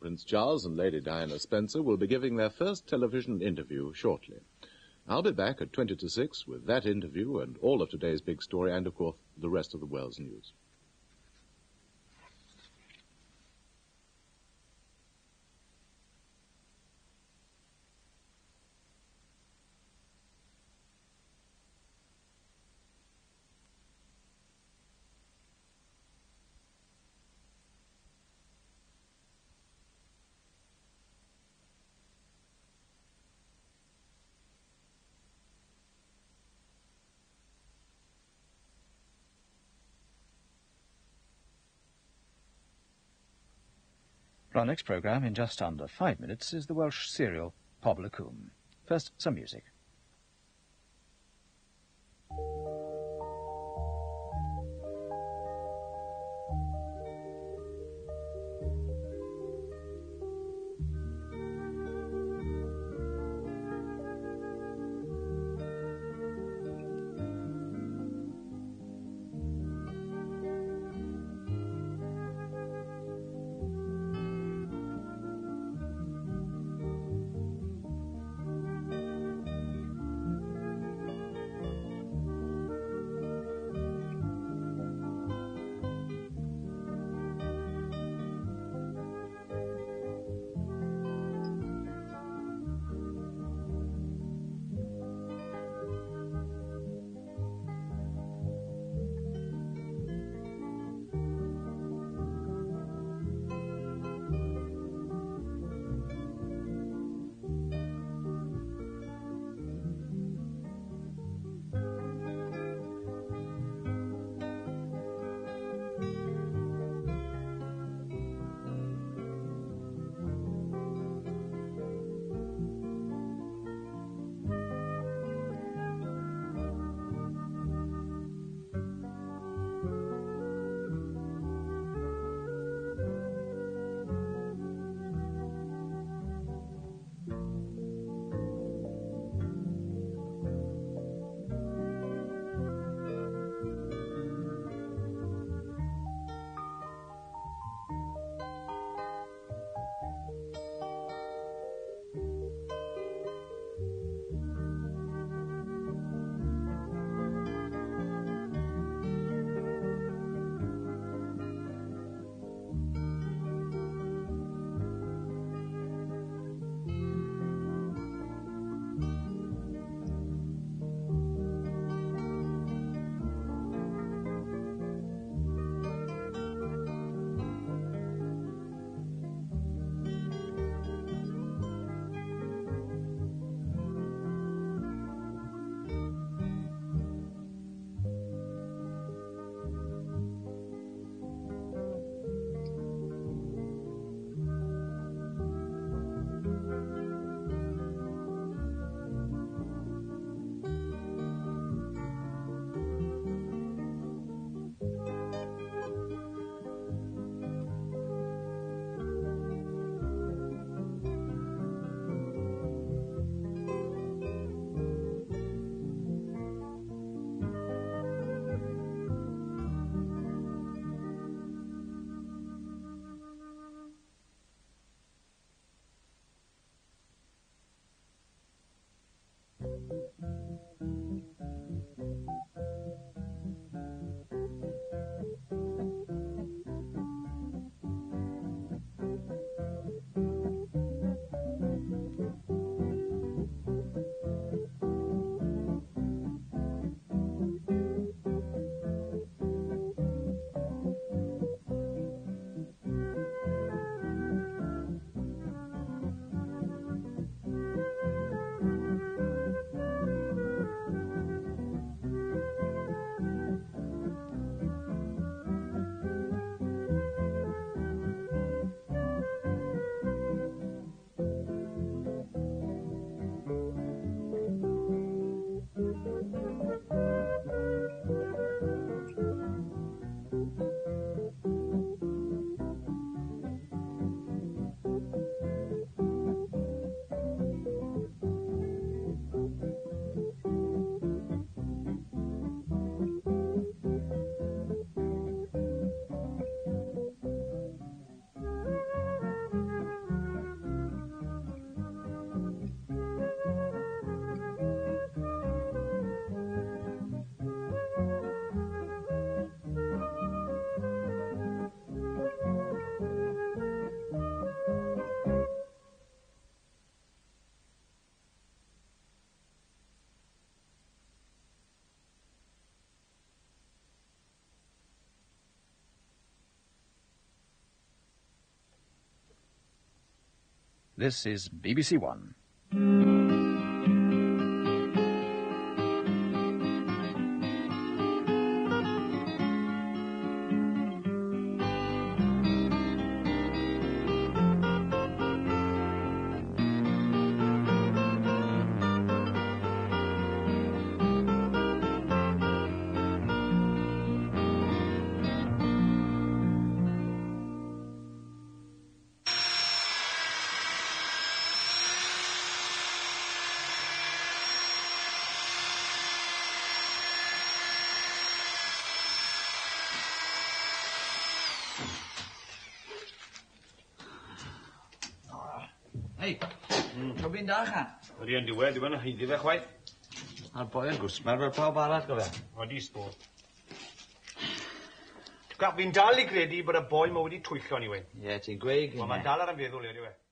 Prince Charles and Lady Diana Spencer will be giving their first television interview shortly. I'll be back at 20 to 6 with that interview and all of today's big story and, of course, the rest of the world's news. For our next programme, in just under 5 minutes, is the Welsh serial Pobol Y Cwm. First, some music. This is BBC1. Hei, co fi'n da, cha? Wedi yn diwedd, dwi'n heiddi fe chwaith. A'r boi yn gwsmer fel pawb arall, go fe? Wedi sbor. Fi'n dal i gredu bod y boi ma wedi twyllo ni, wen. Ie, ti'n gweud. Ond mae'n dal ar yn feddwl, ydy we.